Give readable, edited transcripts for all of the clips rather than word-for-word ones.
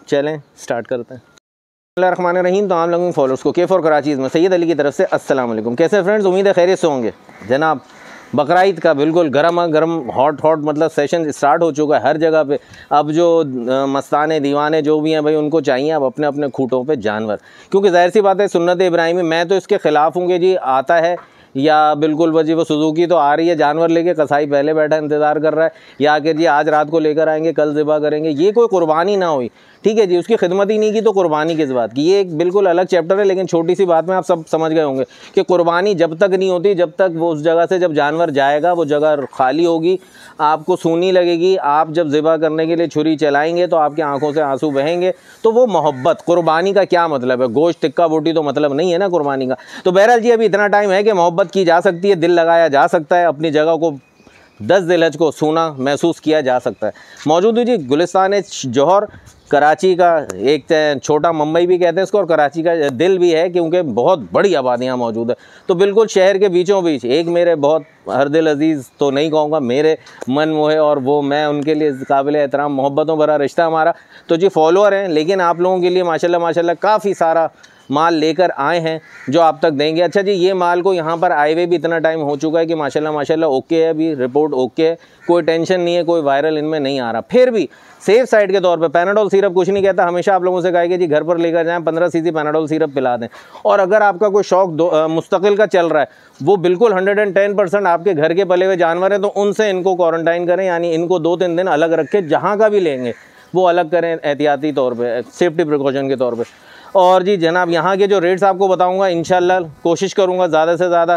चलें स्टार्ट करते हैं। बिस्मिल्लाहिर्रहमानिर्रहीम। तो आप लोगों के फॉलोअर्स को के4 कराचीज़ में सैयद अली की तरफ से अस्सलाम वालेकुम। कैसे फ्रेंड्स, उम्मीद है खैरियत से होंगे। जनाब बकरा ईद का बिल्कुल गरम गरम हॉट मतलब सेशन स्टार्ट हो चुका है हर जगह पे। अब जो मस्ताने दीवाने जो भी हैं भाई, उनको चाहिए अब अपने अपने खूंटों पे जानवर, क्योंकि जाहिर सी बात है सुन्नत इब्राहिमी, मैं तो इसके ख़िलाफ़ हूँ कि जी आता है या बिल्कुल वजी वो सुजुकी तो आ रही है जानवर लेके, कसाई पहले बैठा इंतज़ार कर रहा है, या कि जी आज रात को लेकर आएंगे कल ज़िबा करेंगे। ये कोई कुर्बानी ना हुई, ठीक है जी, उसकी खिदमत ही नहीं की तो कुर्बानी किस बात की। ये एक बिल्कुल अलग चैप्टर है, लेकिन छोटी सी बात में आप सब समझ गए होंगे कि कुर्बानी जब तक नहीं होती, जब तक वो उस जगह से जब जानवर जाएगा वो जगह खाली होगी, आपको सूनी लगेगी, आप जब ज़िबा करने के लिए छुरी चलाएंगे तो आपकी आंखों से आंसू बहेंगे। तो वो मोहब्बत, कुर्बानी का क्या मतलब है? गोश्त टिक्का बोटी तो मतलब नहीं है ना कुर्बानी का। तो बहरहाल जी अभी इतना टाइम है कि मोहब्बत की जा सकती है, दिल लगाया जा सकता है, अपनी जगह को 10 ज़िलहज को सूना महसूस किया जा सकता है। मौजूद है जी गुलिस्तान जौहर, कराची का एक छोटा मुंबई भी कहते हैं इसको, और कराची का दिल भी है क्योंकि बहुत बड़ी आबादियाँ मौजूद है। तो बिल्कुल शहर के बीचों बीच एक मेरे बहुत हर दिल अजीज़ तो नहीं कहूँगा, मेरे मन मोहे और वो मैं उनके लिए काबिल एहतराम मोहब्बतों भरा रिश्ता हमारा। तो जी फॉलोअर हैं, लेकिन आप लोगों के लिए माशाल्लाह काफ़ी सारा माल लेकर आए हैं जो आप तक देंगे। अच्छा जी, ये माल को यहाँ पर आए हुए भी इतना टाइम हो चुका है कि माशाल्लाह ओके है, अभी रिपोर्ट ओके है, कोई टेंशन नहीं है, कोई वायरल इनमें नहीं आ रहा। फिर भी सेफ साइड के तौर पे पैनाडोल सिरप कुछ नहीं कहता, हमेशा आप लोगों से कहा कि जी घर पर लेकर जाएं, 15 सीसी पैनाडोल सिरप पिला दें। और अगर आपका कोई शौक मुस्तकिल का चल रहा है, वो बिल्कुल 110% आपके घर के पले हुए जानवर हैं, तो उनसे इनको क्वारंटाइन करें, यानी इनको 2-3 दिन अलग रख के जहाँ का भी लेंगे वो अलग करें एहतियाती तौर पर, सेफ्टी प्रिकॉशन के तौर पर। और जी जनाब यहाँ के जो रेट्स आपको बताऊंगा, इंशाल्लाह कोशिश करूँगा ज़्यादा से ज़्यादा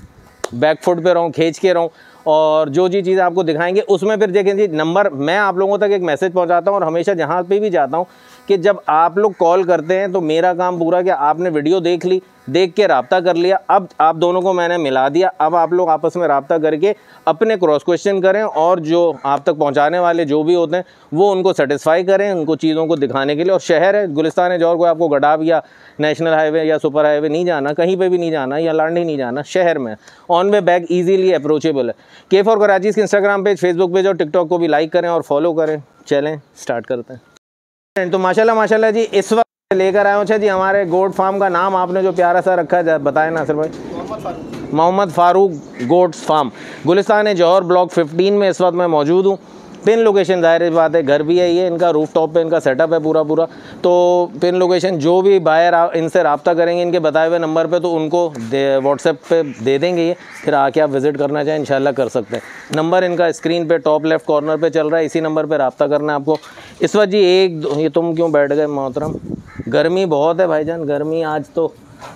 बैक फुट पे रहूँ, खींच के रहूँ, और जो जी चीज़ आपको दिखाएंगे उसमें फिर देखें जी नंबर, मैं आप लोगों तक एक मैसेज पहुँचाता हूँ और हमेशा जहाँ पे भी जाता हूँ कि जब आप लोग कॉल करते हैं तो मेरा काम पूरा कि आपने वीडियो देख ली, देख के रब्ता कर लिया, अब आप दोनों को मैंने मिला दिया, अब आप लोग आपस में रब्ता करके अपने क्रॉस क्वेश्चन करें और जो आप तक पहुंचाने वाले जो भी होते हैं वो उनको सेटिस्फाई करें, उनको चीज़ों को दिखाने के लिए। और शहर है गुलिस्तान जौहर, कोई आपको गडाब या नेशनल हाईवे या सुपर हाईवे नहीं जाना, कहीं पे भी नहीं जाना, या लांडी नहीं जाना, शहर में on way back easily approachable है। के4 कराचीज़ के इंस्टाग्राम पेज, फेसबुक पेज और टिकटॉक को भी लाइक करें और फॉलो करें। चलें स्टार्ट करते हैं। तो माशाल्लाह जी इस वक्त लेकर आए हो जी हमारे गोट फार्म का नाम आपने जो प्यारा सा रखा है बताएं नासिर भाई। Mohammad Farooq goats farm, Gulistan Jauhar block 15 में इस वक्त मैं मौजूद हूँ। पिन लोकेशन जाहिर बात है घर भी है, ये इनका रूफ टॉप पे इनका सेटअप है पूरा। तो पिन लोकेशन जो भी बायर इनसे रब्ता करेंगे इनके बताए हुए नंबर पे तो उनको व्हाट्सएप पे दे देंगे ये, फिर आके आप विज़िट करना चाहें इंशाल्लाह कर सकते हैं। नंबर इनका स्क्रीन पे टॉप लेफ़्ट कॉर्नर पे चल रहा है, इसी नंबर पे रब्ता करना है आपको। इस वक्त जी ये तुम क्यों बैठ गए मोहतरम? गर्मी बहुत है भाईजान, गर्मी आज तो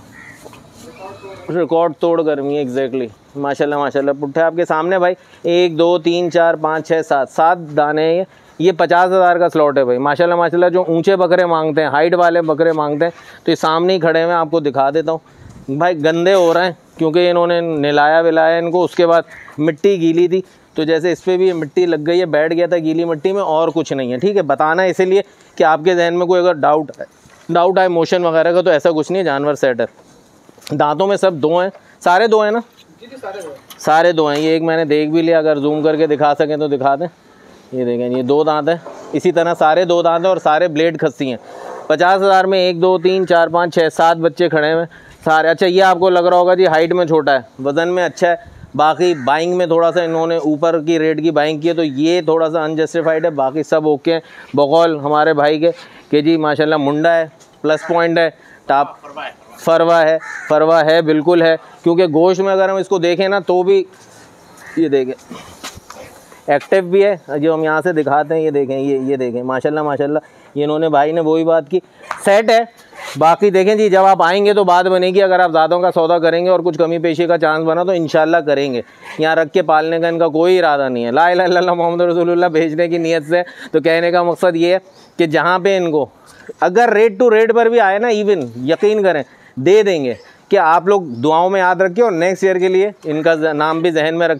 रिकॉर्ड तोड़ गर्मी है। एग्जैक्टली माशाल्लाह पुट्ठे आपके सामने भाई, 1 2 3 4 5 6 7 दाने हैं ये 50,000 का स्लॉट है भाई। माशाल्लाह जो ऊंचे बकरे मांगते हैं, हाइट वाले बकरे मांगते हैं, तो ये सामने ही खड़े हैं, आपको दिखा देता हूँ भाई। गंदे हो रहे हैं क्योंकि इन्होंने नहलाया विलाया इनको, उसके बाद मिट्टी गीली थी तो जैसे इस पर भी मिट्टी लग गई है, बैठ गया था गीली मिट्टी में, और कुछ नहीं है। ठीक है, बताना इसीलिए कि आपके जहन में कोई अगर डाउट आए मोशन वगैरह का, तो ऐसा कुछ नहीं है, जानवर सेट है। दांतों में सब 2 हैं, सारे 2 हैं ना? सारे 2 हैं। ये एक मैंने देख भी लिया, अगर जूम करके दिखा सकें तो दिखा दें। ये देखें, ये 2 दांत हैं, इसी तरह सारे 2 दांत हैं और सारे ब्लेड खस्सी हैं। 50,000 में 1 2 3 4 5 6 7 बच्चे खड़े हैं सारे। अच्छा, ये आपको लग रहा होगा जी हाइट में छोटा है, वज़न में अच्छा है, बाकी बाइंग में थोड़ा सा इन्होंने ऊपर की रेट की बाइंग की है, तो ये थोड़ा सा अनजस्टिफाइड है, बाकी सब ओके हैं। बकौल हमारे भाई के कि जी माशाल्लाह मुंडा है, प्लस पॉइंट है, टॉप फरवा है बिल्कुल है, क्योंकि गोश्त में अगर हम इसको देखें ना तो भी ये देखें एक्टिव भी है, जो हम यहाँ से दिखाते हैं। ये देखें, ये देखें माशाल्लाह ये इन्होंने भाई ने वही बात की, सेट है। बाकी देखें जी जब आप आएंगे तो बात बनेगी, अगर आप ज़्यादा का सौदा करेंगे और कुछ कमी पेशी का चांस बना तो इंशाल्लाह करेंगे। यहाँ रख के पालने का इनका कोई इरादा नहीं है, ला इलाहा इल्लल्लाह मोहम्मद रसूलुल्लाह भेजने की नीयत से। तो कहने का मकसद ये है कि जहाँ पे इनको अगर रेट टू रेट पर भी आए ना, इवन यकीन करें दे देंगे। कि आप लोग दुआओं में याद रखें और नेक्स्ट ईयर के लिए इनका नाम भी जहन में रखें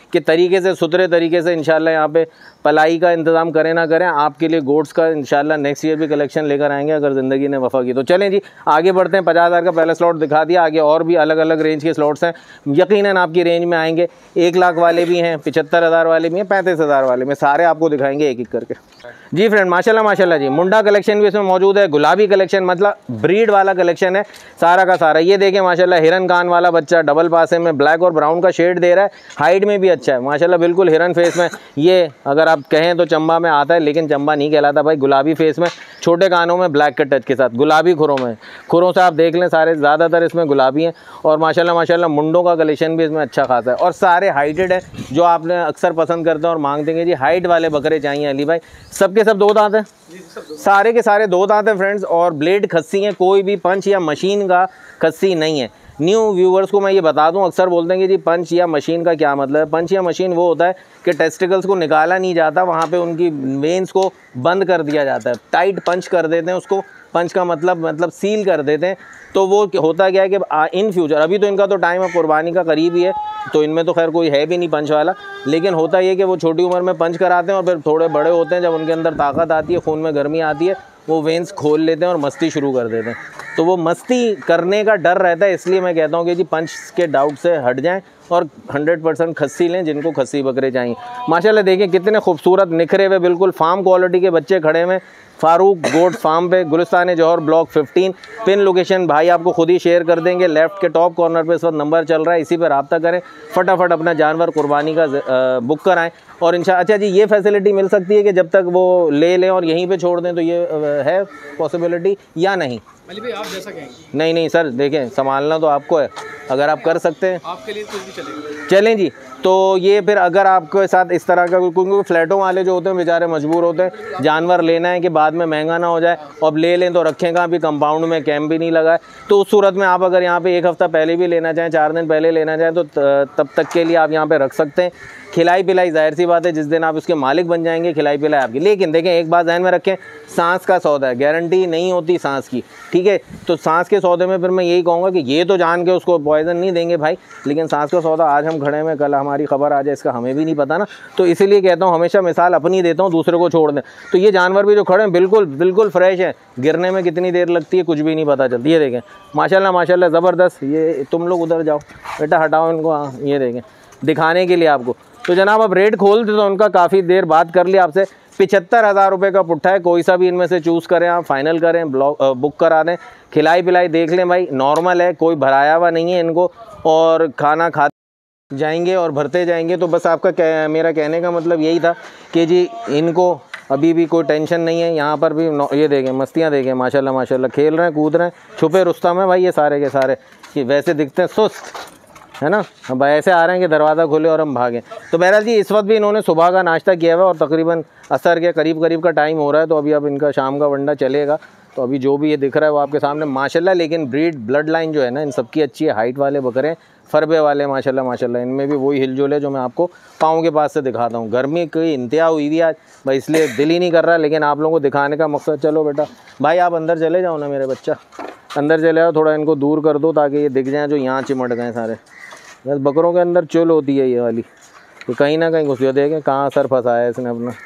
कि तरीके से सुथरे तरीके से इंशाल्लाह यहाँ पे पलाई का इंतज़ाम करें ना करें, आपके लिए गोट्स का इंशाल्लाह नेक्स्ट ईयर भी कलेक्शन लेकर आएंगे अगर ज़िंदगी ने वफा की तो। चलें जी आगे बढ़ते हैं। 50,000 का पहला स्लॉट दिखा दिया, आगे और भी अलग अलग रेंज के स्लॉट्स हैं, यकीनन आपकी रेंज में आएंगे। 1 लाख वाले भी हैं, 75,000 वाले भी हैं, 35,000 वाले में, सारे आपको दिखाएंगे एक एक करके। जी फ्रेंड माशाल्लाह माशाल्लाह जी, मुंडा कलेक्शन भी इसमें मौजूद है, गुलाबी कलेक्शन मतलब ब्रीड वाला कलेक्शन है सारा का सारा। ये देखें माशाल्लाह हिरन कान वाला बच्चा, डबल पासे में ब्लैक और ब्राउन का शेड दे रहा है, हाइट में भी अच्छा है माशाल्लाह, बिल्कुल हिरन फेस में। ये अगर आप कहें तो चंबा में आता है, लेकिन चंबा नहीं कहलाता भाई, गुलाबी फेस में, छोटे कानों में ब्लैक के टच के साथ, गुलाबी खुरों में, खुरों से आप देख लें सारे ज़्यादातर इसमें गुलाबी हैं। और माशाल्लाह माशाल्लाह मुंडों का कलेक्शन भी इसमें अच्छा खासा है, और सारे हाइटेड है जो आपने अक्सर पसंद करते हैं और मांगते हैं जी हाइट वाले बकरे चाहिए अली भाई। सबके सब 2 दांत हैं, सारे के सारे 2 दांत हैं फ्रेंड्स, और ब्लेड खस्सी हैं, कोई भी पंच या मशीन का खस्सी नहीं है। न्यू व्यूवर्स को मैं ये बता दूं, अक्सर बोलते हैं कि जी पंच या मशीन का क्या मतलब है। पंच या मशीन वो होता है कि टेस्टिकल्स को निकाला नहीं जाता, वहाँ पे उनकी वेन्स को बंद कर दिया जाता है, टाइट पंच कर देते हैं उसको। पंच का मतलब सील कर देते हैं। तो वो होता क्या है कि इन फ्यूचर, अभी तो इनका तो टाइम है कुर्बानी का करीब ही है, तो इनमें तो खैर कोई है भी नहीं पंच वाला, लेकिन होता ये कि वो छोटी उम्र में पंच कराते हैं और फिर थोड़े बड़े होते हैं, जब उनके अंदर ताकत आती है, खून में गर्मी आती है, वो वेंस खोल लेते हैं और मस्ती शुरू कर देते हैं। तो वो मस्ती करने का डर रहता है, इसलिए मैं कहता हूँ कि जी पंच के डाउट से हट जाएं और 100% खस्सी लें जिनको खस्सी बकरे चाहिए। माशाल्लाह देखें कितने खूबसूरत निखरे हुए बिल्कुल फार्म क्वालिटी के बच्चे खड़े हुए फारूक गोट फार्म पे, Gulistan Jauhar block 15। Pin location भाई आपको खुद ही शेयर कर देंगे, लेफ्ट के टॉप कॉर्नर पे इस वक्त नंबर चल रहा है, इसी पर रब्ता करें, फटाफट अपना जानवर कुर्बानी का बुक कराएं। और इंशाल्लाह अच्छा जी ये फैसिलिटी मिल सकती है कि जब तक वो ले लें और यहीं पे छोड़ दें, तो ये है पॉसिबिलिटी या नहीं? अली भाई आप जैसा कहेंगे। नहीं सर देखें संभालना तो आपको है, अगर आप कर सकते हैं आपके लिए कुछ भी चलेगा। चलें जी। तो ये फिर अगर आपके साथ इस तरह का, क्योंकि फ्लैटों वाले जो होते हैं बेचारे मजबूर होते हैं जानवर लेना है कि बाद में महंगा ना हो जाए, अब ले लें तो रखें कहाँ, भी कंपाउंड में कैंप भी नहीं लगा है, तो उस सूरत में आप अगर यहाँ पे 1 हफ़्ता पहले भी लेना चाहें, 4 दिन पहले लेना चाहें, तो तब तक के लिए आप यहाँ पे रख सकते हैं। खिलाई पिलाई जाहिर सी बात है जिस दिन आप उसके मालिक बन जाएंगे खिलाई पिलाई आपकी। लेकिन देखें एक बात ध्यान में रखें, सांस का सौदा है, गारंटी नहीं होती सांस की, ठीक है। तो सांस के सौदे में फिर मैं यही कहूँगा कि ये तो जान के उसको पॉइजन नहीं देंगे भाई, लेकिन सांस का सौदा आज हम खड़े में कल हमारी खबर आ जाए इसका हमें भी नहीं पता ना। तो इसीलिए कहता हूँ हमेशा मिसाल अपनी देता हूँ, दूसरे को छोड़ दें। तो ये जानवर भी जो खड़े हैं बिल्कुल फ्रेश है, गिरने में कितनी देर लगती है कुछ भी नहीं पता चलती। ये देखें माशाल्लाह माशाल्लाह ज़बरदस्त। ये तुम लोग उधर जाओ बेटा, हटाओ इनको, हाँ ये देखें दिखाने के लिए आपको। तो जनाब अब रेट खोल दे तो उनका काफ़ी देर बात कर लिया आपसे। 75,000 रुपये का पुट्ठा है, कोई सा भी इनमें से चूज़ करें आप, फाइनल करें, बुक करा दें। खिलाई पिलाई देख लें भाई, नॉर्मल है, कोई भराया हुआ नहीं है इनको, और खाना खाते जाएंगे और भरते जाएंगे। तो बस आपका मेरा कहने का मतलब यही था कि जी इनको अभी भी कोई टेंशन नहीं है। यहाँ पर भी ये देखें मस्तियाँ देखें माशाल्लाह माशाल्लाह, खेल रहे हैं कूद रहे हैं, छुपे रुस्तम है भाई ये सारे के सारे, कि वैसे दिखते हैं सुस्त है ना, अब ऐसे आ रहे हैं कि दरवाज़ा खोले और हम भागें। तो बहरहाल जी इस वक्त भी इन्होंने सुबह का नाश्ता किया हुआ और तकरीबन असर के करीब का टाइम हो रहा है, तो अभी अब इनका शाम का वंडा चलेगा। तो अभी जो भी ये दिख रहा है वो आपके सामने माशाल्लाह, लेकिन ब्लड लाइन जो है ना इन सबकी अच्छी है, हाइट वाले बकरे, फरबे वाले माशाल्लाह माशाल्लाह, इनमें भी वही हिलजुल है जो मैं आपको पाँव के पास से दिखाता हूँ। गर्मी की इंतहा हुई हुई आज भाई, इसलिए दिल ही नहीं कर रहा, लेकिन आप लोगों को दिखाने का मकसद। चलो बेटा भाई आप अंदर चले जाओ ना, मेरे बच्चा अंदर चले जाओ, थोड़ा इनको दूर कर दो ताकि ये दिख जाएँ जो यहाँ चिमट गए सारे। बस बकरों के अंदर चुल होती है ये वाली, तो कहीं ना कहीं घुस देखें कहाँ सर फंसाया है इसने अपना,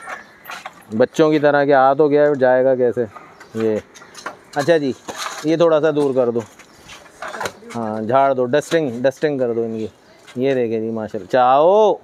बच्चों की तरह के हाथ हो गया जाएगा कैसे ये। अच्छा जी ये थोड़ा सा दूर कर दो, हाँ झाड़ दो, डस्टिंग कर दो इनकी। ये देखें जी माशाल्लाह, चाओ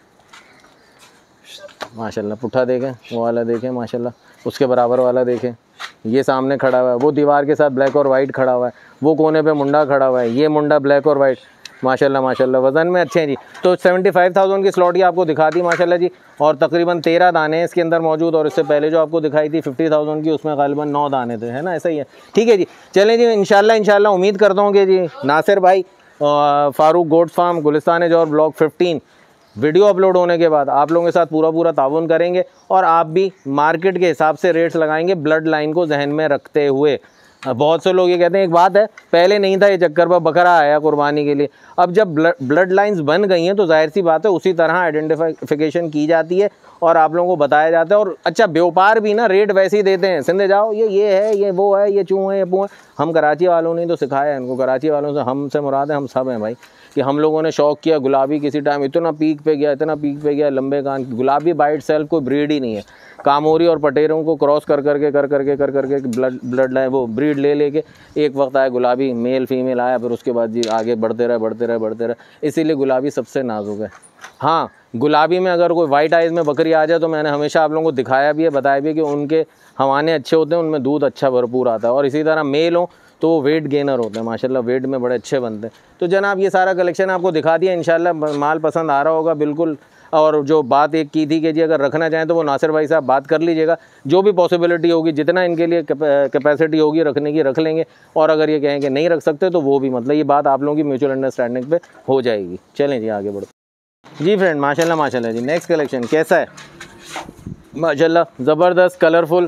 माशाल्लाह, पुट्ठा देखें, वो वाला देखें माशाल्लाह, उसके बराबर वाला देखें, ये सामने खड़ा हुआ है, वो दीवार के साथ ब्लैक और वाइट खड़ा हुआ है, वो कोने पे मुंडा खड़ा हुआ है, ये मुंडा ब्लैक और वाइट माशाल्लाह माशाल्लाह, वज़न में अच्छे हैं जी। तो 75,000 की स्लॉट ही आपको दिखा दी माशाल्लाह जी, और तकरीबन 13 दाने हैं इसके अंदर मौजूद, और इससे पहले जो आपको दिखाई थी 50,000 की उसमें गालिबन 9 दाने थे, है ना, ऐसा ही है। ठीक है जी, चलें जी इंशाल्लाह उम्मीद करता हूँ कि जी नासिर भाई Farooq goat farm Gulistan Jauhar block 15 video upload होने के बाद आप लोगों के साथ पूरा ताउन करेंगे, और आप भी मार्केट के हिसाब से रेट्स लगाएंगे ब्लड लाइन को जहन में रखते हुए। बहुत से लोग ये कहते हैं, एक बात है पहले नहीं था ये चक्कर पर बकरा आया कुर्बानी के लिए, अब जब ब्लड लाइंस बन गई हैं तो जाहिर सी बात है उसी तरह आइडेंटिफिकेशन की जाती है और आप लोगों को बताया जाता है। और अच्छा व्यापार भी ना रेट वैसे ही देते हैं, सिंधे जाओ ये है, ये वो है, ये चूँ है, ये पू है। हम कराची वालों ने तो सिखाया है इनको, कराची वालों से हमसे मुराद है हम सब हैं भाई, कि हम लोगों ने शौक़ किया। गुलाबी किसी टाइम इतना पीक पे गया, इतना पीक पे गया, लंबे कान। गुलाबी बाइट सेल्फ कोई ब्रीड ही नहीं है, कामोरी और पटेरों को क्रॉस कर करके ब्लड लाइन वो ब्रीड ले लेके एक वक्त आया गुलाबी मेल फीमेल आया, फिर उसके बाद जी आगे बढ़ते रहे। इसीलिए गुलाबी सबसे नाजुक है। हाँ, गुलाबी में अगर कोई वाइट आइज़ में बकरी आ जाए तो मैंने हमेशा आप लोगों को दिखाया भी है, बताया भी है कि उनके हवाने अच्छे होते हैं, उनमें दूध अच्छा भरपूर आता है। और इसी तरह मेल हो तो वेट गेनर होते हैं माशाल्लाह, वेट में बड़े अच्छे बनते हैं। तो जनाब ये सारा कलेक्शन आपको दिखा दिया, इंशाल्लाह माल पसंद आ रहा होगा बिल्कुल। और जो बात एक की थी कि जी अगर रखना चाहें तो वो नासिर भाई साहब बात कर लीजिएगा, जो भी पॉसिबिलिटी होगी, जितना इनके लिए कैपेसिटी होगी रखने की रख लेंगे। और अगर ये कहें कि नहीं रख सकते तो वो भी, मतलब ये बात आप लोगों की म्यूचुअल अंडरस्टैंडिंग पे हो जाएगी। चलें जी आगे बढ़ते जी फ्रेंड। माशाल्लाह जी, नेक्स्ट कलेक्शन कैसा है? माशाल्लाह ज़बरदस्त कलरफुल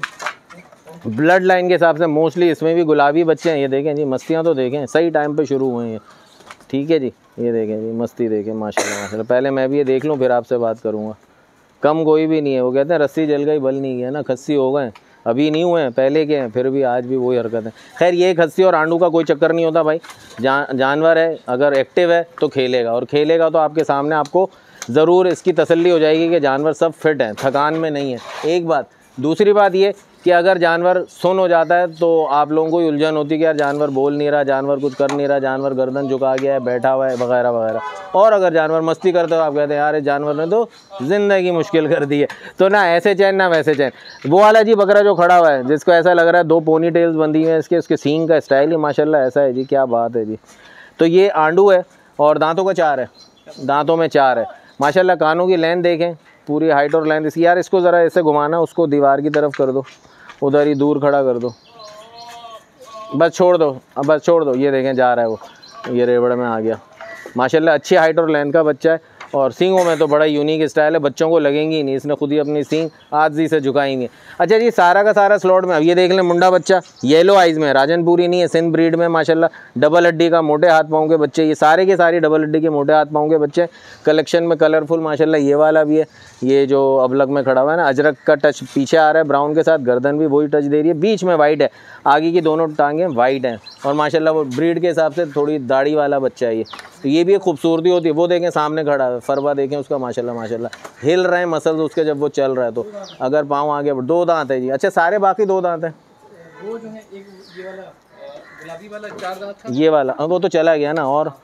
ब्लड लाइन के हिसाब से मोस्टली इसमें भी गुलाबी बच्चे हैं। ये देखें जी, मस्तियाँ तो देखें, सही टाइम पे शुरू हुए हैं, ठीक है जी। ये देखें जी, मस्ती देखें माशाल्लाह। पहले मैं भी ये देख लूँ फिर आपसे बात करूँगा। कम कोई भी नहीं है, वो कहते हैं रस्सी जल गई बल नहीं गया ना, खस्सी हो गए, अभी नहीं हुए हैं, पहले के हैं, फिर भी आज भी वही हरकत है। खैर ये खस्सी और आंडू का कोई चक्कर नहीं होता भाई, जानवर है अगर एक्टिव है तो खेलेगा, और खेलेगा तो आपके सामने आपको ज़रूर इसकी तसल्ली हो जाएगी कि जानवर सब फिट हैं, थकान में नहीं है, एक बात। दूसरी बात ये कि अगर जानवर सुन हो जाता है तो आप लोगों को उलझन होती है कि यार जानवर बोल नहीं रहा, जानवर कुछ कर नहीं रहा, जानवर गर्दन झुका गया है, बैठा हुआ है, वगैरह वगैरह। और अगर जानवर मस्ती करते हो आप कहते हैं यार जानवर ने तो ज़िंदगी मुश्किल कर दी है। तो ना ऐसे चैन ना वैसे चैन। वो वाला जी बकरा जो खड़ा हुआ है, जिसको ऐसा लग रहा है 2 पोनी टेल्स बंधी हुई हैं इसके, उसके सींग का स्टाइल ही माशाल्लाह ऐसा है जी, क्या बात है जी। तो ये आंडू है और दांतों का 4 है, दांतों में 4 है माशाल्लाह। कानों की लेंथ देखें, पूरी हाइट और लेंथ इसकी। यार इसको ज़रा ऐसे घुमाना, उसको दीवार की तरफ कर दो, उधर ही दूर खड़ा कर दो, बस छोड़ दो, अब बस छोड़ दो। ये देखें जा रहा है वो, ये रेवड़ में आ गया माशाल्लाह। अच्छी हाइट और लेंथ का बच्चा है, और सींगों में तो बड़ा यूनिक स्टाइल है, बच्चों को लगेंगी नहीं, इसने खुद ही अपनी सींग आजी से झुकाएंगे। अच्छा जी, सारा का सारा स्लॉट में। अब ये देख लें मुंडा बच्चा, येलो आइज़ में, राजनपुरी नहीं है, सिंध ब्रीड में माशाल्लाह। डबल हड्डी का मोटे हाथ पाँव के बच्चे, ये सारे के सारे डबल हड्डी के मोटे हाथ पाँव के बच्चे कलेक्शन में कलरफुल माशाल्लाह। ये वाला भी है, ये जो अबलग में खड़ा हुआ है ना, अजरक का टच पीछे आ रहा है ब्राउन के साथ, गर्दन भी वही टच दे रही है, बीच में वाइट है, आगे की दोनों टांगें वाइट हैं, और माशाल्लाह वो ब्रीड के हिसाब से थोड़ी दाढ़ी वाला बच्चा है ये। तो ये भी एक खूबसूरती होती है। वो देखें सामने खड़ा है, फरवा देखें उसका माशाल्लाह हिल रहे हैं मसल्स उसके जब वो चल रहा है। तो अगर पाँव आगे 2 दांत है जी। अच्छा सारे बाकी 2 दांत हैं, वो जो है एक ये वाला गुलाबी वाला 4 दांत था, ये वाला वो तो चला गया ना। और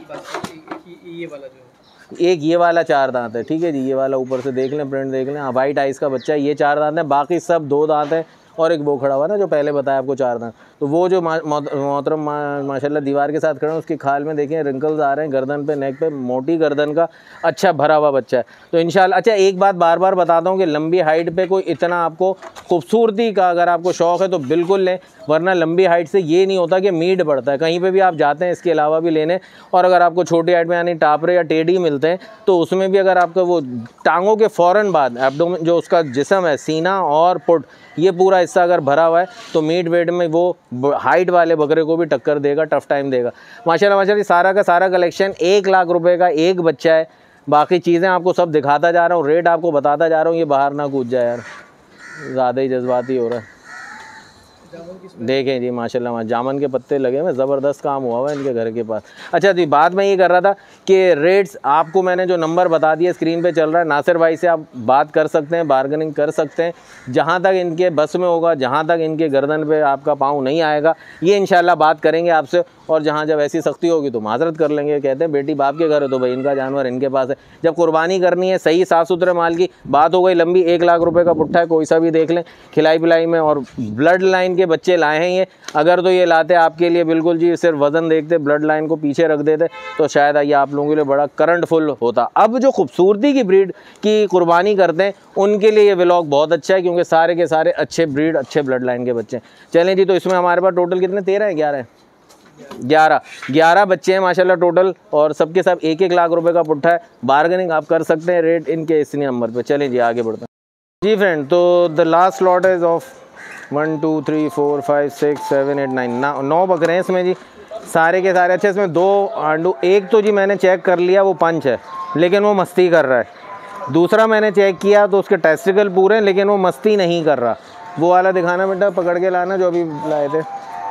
ये वाला जो एक ये वाला 4 दांत है, ठीक है जी। ये वाला ऊपर से देख लें, प्रिंट देख लें, हाँ वाइट आइज़ का बच्चा है, ये 4 दांत है, बाकी सब 2 दांत है। और एक वो खड़ा हुआ ना जो पहले बताया आपको 4 दांत, तो वो जो मोहतरम माशाल्लाह दीवार के साथ खड़ा है, उसकी खाल में देखें रिंकल्स आ रहे हैं, गर्दन पे, नेक पे, मोटी गर्दन का अच्छा भरा हुआ बच्चा है। तो इंशाल्लाह। अच्छा एक बात बार बार बताता हूँ कि लंबी हाइट पे कोई इतना आपको खूबसूरती का अगर आपको शौक़ है तो बिल्कुल लें, वरना लंबी हाइट से ये नहीं होता कि मीट बढ़ता है। कहीं पे भी आप जाते हैं इसके अलावा भी लेने, और अगर आपको छोटी हाइट में यानी टापरे या टेढ़ी मिलते हैं तो उसमें भी अगर आपको वो टांगों के फ़ौरन बाद एब्डोमेन जो उसका जिस्म है, सीना और पुट, ये पूरा हिस्सा अगर भरा हुआ है तो मीट वेट में वो हाइट वाले बकरे को भी टक्कर देगा, टफ टाइम देगा माशाल्लाह। सारा का सारा कलेक्शन 1 लाख रुपए का एक बच्चा है। बाकी चीज़ें आपको सब दिखाता जा रहा हूँ, रेट आपको बताता जा रहा हूँ, ये बाहर ना कूद जाए यार, ज़्यादा ही जज्बाती हो रहा है। देखें जी माशाल्लाह जामन के पत्ते लगे हुए, ज़बरदस्त काम हुआ है इनके घर के पास। अच्छा जी बात मैं ये कर रहा था कि रेट्स आपको मैंने जो नंबर बता दिया स्क्रीन पे चल रहा है, नासिर भाई से आप बात कर सकते हैं, बार्गेनिंग कर सकते हैं, जहाँ तक इनके बस में होगा, जहाँ तक इनके गर्दन पे आपका पाँव नहीं आएगा, ये इंशाल्लाह बात करेंगे आपसे। और जहाँ जब ऐसी सख्ती होगी तो माजरत कर लेंगे, कहते हैं बेटी बाप के घर है तो भाई इनका जानवर इनके पास है। जब कुर्बानी करनी है सही साफ़ सुथरे माल की बात हो गई लंबी, 1 लाख रुपए का पुट्ठा है, कोई सा भी देख लें, खिलाई पिलाई में, और ब्लड लाइन के बच्चे लाए हैं ये। अगर तो ये लाते आपके लिए बिल्कुल जी सिर्फ वज़न देखते, ब्लड लाइन को पीछे रख देते तो शायद ये आप लोगों के लिए बड़ा करंट फुल होता। अब जो खूबसूरती की ब्रीड की कुर्बानी करते हैं उनके लिए ये व्लॉग बहुत अच्छा है, क्योंकि सारे के सारे अच्छे ब्रीड, अच्छे ब्लड लाइन के बच्चे हैं। चलें जी, तो इसमें हमारे पास टोटल कितने 13 हैं, 11 हैं, 11 बच्चे हैं माशाल्लाह टोटल, और सबके सब 1-1 लाख रुपए का पुट्ठा है। बार्गेनिंग आप कर सकते हैं रेट इनके इसी नंबर पे। चलें जी आगे बढ़ते हैं जी फ्रेंड। तो the last slot is of 1 2 3 4 5 6 7 8 9 बकरे हैं इसमें जी, सारे के सारे अच्छे। इसमें 2 आंडू, एक तो जी मैंने चेक कर लिया वो पंच है, लेकिन वो मस्ती कर रहा है, दूसरा मैंने चेक किया तो उसके टेस्टिकल पूरे हैं, लेकिन वो मस्ती नहीं कर रहा। वो वाला दिखाना बेटा, पकड़ के लाना जो अभी लाए थे।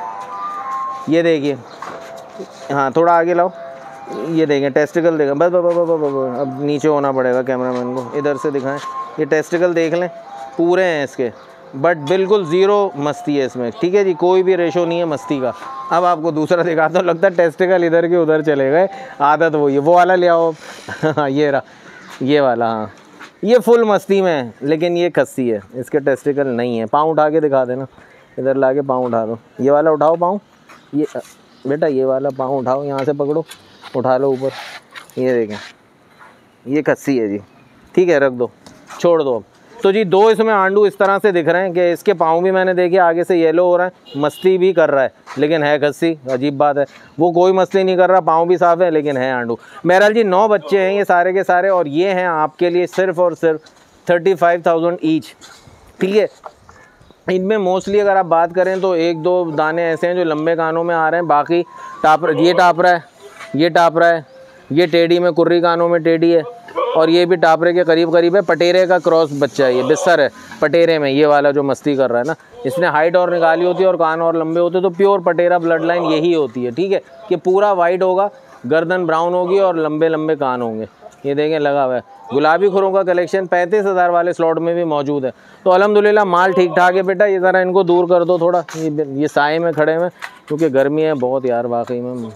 ये देखिए, हाँ थोड़ा आगे लाओ, ये देखें टेस्टिकल देखें। बस अब नीचे होना पड़ेगा कैमरामैन को, इधर से दिखाएं। ये टेस्टिकल देख लें, पूरे हैं इसके, बट बिल्कुल ज़ीरो मस्ती है इसमें, ठीक है जी, कोई भी रेशो नहीं है मस्ती का। अब आपको दूसरा दिखाता हूँ, लगता है टेस्टिकल इधर के उधर चले गए, आदत वही है। वो वाला ले आओ ये रहा, ये वाला, हाँ ये फुल मस्ती में है, लेकिन ये खस्सी है, इसके टेस्टिकल नहीं है। पाँव उठा के दिखा देना, इधर ला के पाँव उठा दो, ये वाला उठाओ पाँव, ये बेटा ये वाला पाँव उठाओ, यहाँ से पकड़ो, उठा लो ऊपर, ये देखें, ये खस्सी है जी, ठीक है, रख दो, छोड़ दो अब। तो जी दो इसमें आंडू इस तरह से दिख रहे हैं कि इसके पाँव भी मैंने देखे आगे से येलो हो रहा है, मस्ती भी कर रहा है, लेकिन है खस्सी। अजीब बात है, वो कोई मस्ती नहीं कर रहा, पाँव भी साफ़ है, लेकिन है आंडू। बहरहाल जी 9 बच्चे हैं ये सारे के सारे, और ये हैं आपके लिए सिर्फ़ और सिर्फ 35,000 ईच, ठीक है। इनमें मोस्टली अगर आप बात करें तो 1-2 दाने ऐसे हैं जो लंबे कानों में आ रहे हैं, बाकी ये टाप रहा है, ये टाप रहा है, ये टेढ़ी में कुर्री कानों में टेढ़ी है, और ये भी टापरे के करीब करीब है। पटेरे का क्रॉस बच्चा है, ये बिस्सर है पटेरे में, ये वाला जो मस्ती कर रहा है ना, इसने हाइट और निकाली होती है और कान और लंबे होते हैं, तो प्योर पटेरा ब्लड लाइन यही होती है, ठीक है, कि पूरा वाइट होगा, गर्दन ब्राउन होगी और लंबे लंबे कान होंगे। ये देखें लगा हुआ है। गुलाबी खुरों का कलेक्शन 35,000 वाले स्लॉट में भी मौजूद है। तो अल्हम्दुलिल्लाह माल ठीक ठाक है बेटा। ये ज़रा इनको दूर कर दो थोड़ा, ये साए में खड़े हैं क्योंकि गर्मी है बहुत यार वाकई में।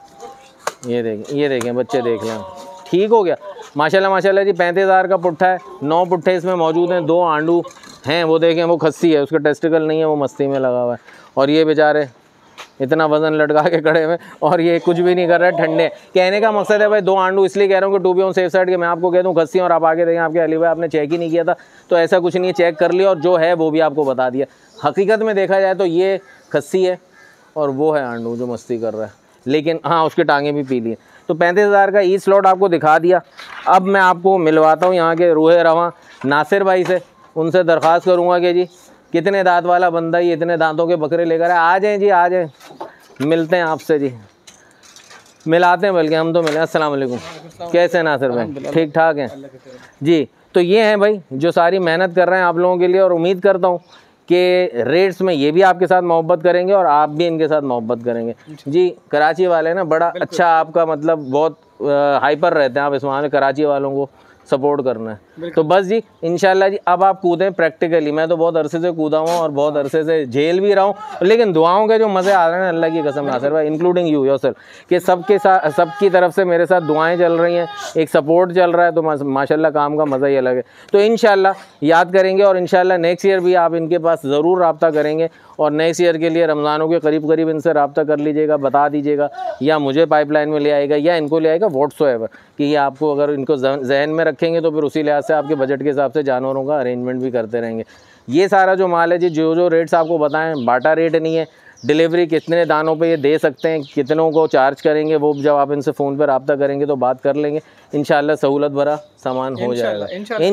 ये देखें बच्चे देख लें, ठीक हो गया माशाल्लाह माशाल्लाह जी। 35,000 का पुट्ठा है, 9 पुट्ठे इसमें मौजूद हैं, 2 आंडू हैं, वो देखें वो खस्सी है, उसका टेस्टिकल नहीं है, वो मस्ती में लगा हुआ है। और ये बेचारे इतना वजन लटका के खड़े हुए, और ये कुछ भी नहीं कर रहा है, ठंडे। कहने का मकसद है भाई 2 आंडू इसलिए कह रहा हूँ कि to be on safe side, कि मैं आपको कह दूँ खस्सी और आप आगे देखें आपके अली भाई आपने चेक ही नहीं किया था, तो ऐसा कुछ नहीं है, चेक कर लिया और जो है वो भी आपको बता दिया। हकीकत में देखा जाए तो ये खस्सी है और वो है आंडू जो मस्ती कर रहा है, लेकिन हाँ उसकी टांगें भी पीली हैं। तो 35,000 का ई स्लॉट आपको दिखा दिया। अब मैं आपको मिलवाता हूँ यहाँ के रूहे रवां नासिर भाई से, उनसे दरख्वास्त करूँगा कि जी कितने दांत वाला बंदा ही इतने दांतों के बकरे लेकर आए, आ जाएँ जी आ जाएँ, मिलते हैं आपसे जी, मिलाते हैं, बल्कि हम तो मिले। अस्सलाम वालेकुम, कैसे हैं नासिर भाई, ठीक ठाक हैं जी। तो ये हैं भाई जो सारी मेहनत कर रहे हैं आप लोगों के लिए, और उम्मीद करता हूँ कि रेट्स में ये भी आपके साथ मोहब्बत करेंगे और आप भी इनके साथ मोहब्बत करेंगे जी। कराची वाले ना बड़ा अच्छा आपका मतलब बहुत हाइपर रहते हैं आप, इस वहाँ कराची वालों को सपोर्ट करना है। तो बस जी इंशाल्लाह जी अब आप कूदें प्रैक्टिकली। मैं तो बहुत अरसे से कूदा हूँ और बहुत अरसे से झेल भी रहा हूँ, लेकिन दुआओं के जो मज़े आ रहे हैं अल्लाह की कसम नासिर भाई, इंक्लूडिंग यू योरसेल्फ, कि सबके साथ सबकी तरफ से मेरे साथ दुआएं चल रही हैं, एक सपोर्ट चल रहा है, तो माशाल्लाह काम का मज़ा ही अलग है। तो इंशाल्लाह याद करेंगे और इंशाल्लाह नेक्स्ट ईयर भी आप इनके पास ज़रूर रब्ता करेंगे, और नेक्स्ट ईयर के लिए रमज़ानों के करीब करीब इनसे रब्ता कर लीजिएगा, बता दीजिएगा, या मुझे पाइपलाइन में ले आएगा या इनको ले आएगा, व्हाट्सएवर, कि ये आपको अगर इनको जहन में रखेंगे तो फिर उसी लिहाज से आपके बजट के हिसाब से जानवरों का अरेंजमेंट भी करते रहेंगे। ये सारा जो माल है जी, जो रेट्स आपको बताएं, बाटा रेट नहीं है। डिलीवरी कितने दानों पे ये दे सकते हैं, कितनों को चार्ज करेंगे, वो जब आप इनसे फ़ोन पर रब्ता करेंगे तो बात कर लेंगे। इंशाल्लाह सहूलत भरा सामान हो जाएगा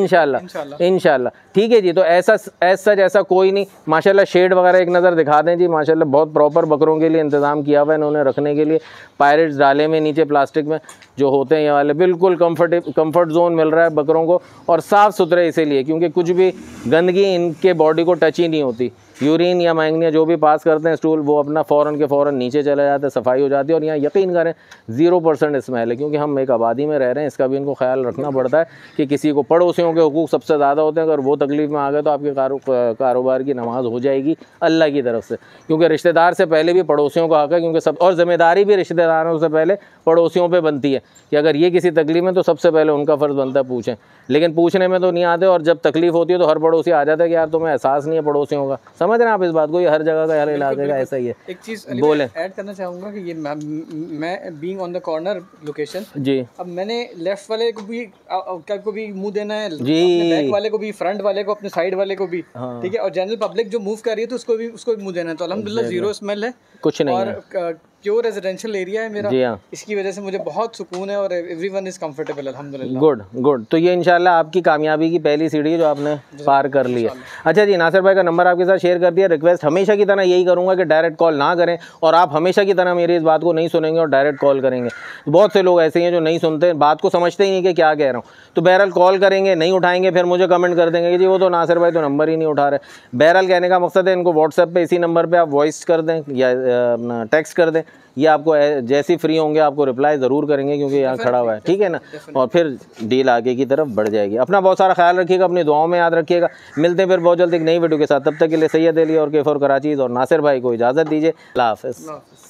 इंशाल्लाह। ठीक है जी। तो ऐसा ऐसा कोई नहीं, माशाल्लाह शेड वगैरह एक नज़र दिखा दें जी, माशाल्लाह बहुत प्रॉपर बकरों के लिए इंतज़ाम किया हुआ है इन्होंने रखने के लिए। पायरेट्स डाले में नीचे प्लास्टिक में जो होते हैं ये वाले, बिल्कुल कम्फर्ट जोन मिल रहा है बकरों को, और साफ़ सुथरे इसीलिए क्योंकि कुछ भी गंदगी इनके बॉडी को टच ही नहीं होती। यूरिन या मैंगनिया जो भी पास करते हैं स्टूल, वो अपना फ़ौरन के फ़ौरन नीचे चले जाते हैं, सफाई हो जाती है। और यहाँ यकीन करें 0% स्मेल है, क्योंकि हम एक आबादी में रह रहे हैं, इसका भी इनको ख्याल रखना पड़ता है कि किसी को पड़ोसियों के हुकूक सबसे ज़्यादा होते हैं। अगर वो तकलीफ़ में आ गए तो आपके कारोबार की नमाज हो जाएगी अल्लाह की तरफ से, क्योंकि रिश्तेदार से पहले भी पड़ोसियों का हक़ है, क्योंकि सब और ज़िम्मेदारी भी रिश्तेदारों से पहले पड़ोसियों पर बनती है कि अगर ये किसी तकलीफ़ में तो सबसे पहले उनका फ़र्ज़ बनता है पूछें, लेकिन पूछने में तो नहीं आते, और जब तकलीफ़ होती है तो हर पड़ोसी आ जाता है कि यार तुम्हें एहसास नहीं है पड़ोसियों का। समझ रहे हैं आप इस बात को, ये हर जगह का हर इलाके का ऐसा ही है। एक चीज़ बोले ऐड करना चाहूँगा कि ये मैं being on the corner location जी, अब मैंने लेफ्ट वाले को भी मुंह देना है जी, अपने बैक वाले को भी, फ्रंट वाले को, अपने साइड वाले को भी, ठीक है, और जनरल पब्लिक जो मूव कर रही है तो उसको भी मुंह देना है। तो अल्हम्दुलिल्लाह जीरो स्मेल है, कुछ नहीं और है। प्योर रेजिडेंशियल एरिया है मेरा। जी हाँ, इसकी वजह से मुझे बहुत सुकून है और एवरीवन इज कंफर्टेबल अल्हम्दुलिल्लाह। Good good. तो ये इंशाल्लाह आपकी कामयाबी की पहली सीढ़ी है जो आपने पार कर ली है। अच्छा जी, नासिर भाई का नंबर आपके साथ शेयर कर दिया। रिक्वेस्ट हमेशा की तरह यही करूँगा कि डायरेक्ट कॉल ना करें, और आप हमेशा की तरह मेरी इस बात को नहीं सुनेंगे और डायरेक्ट कॉल करेंगे। बहुत से लोग ऐसे हैं जो नहीं सुनते, बात को समझते ही नहीं कि क्या कह रहा हूँ। तो बहरहाल कॉल करेंगे, नहीं उठाएंगे, फिर मुझे कमेंट कर देंगे कि जी वो तो नासिर भाई तो नंबर ही नहीं उठा रहे। बहरहाल कहने का मकसद है, इनको व्हाट्सएप पे इसी नंबर पे आप वॉइस कर दें या अपना टेक्स्ट कर दें, ये आपको जैसे फ्री होंगे आपको रिप्लाई ज़रूर करेंगे, क्योंकि यहाँ खड़ा हुआ है, ठीक है ना। और फिर डील आगे की तरफ बढ़ जाएगी। अपना बहुत सारा ख्याल रखिएगा, अपनी दुआओं में याद रखिएगा। मिलते हैं फिर बहुत जल्द एक नई वीडियो के साथ। तब तक के लिए सैयद अली और K4 कराची और नासिर भाई को इजाज़त दीजिए। अल्लाह हाफ़िज़।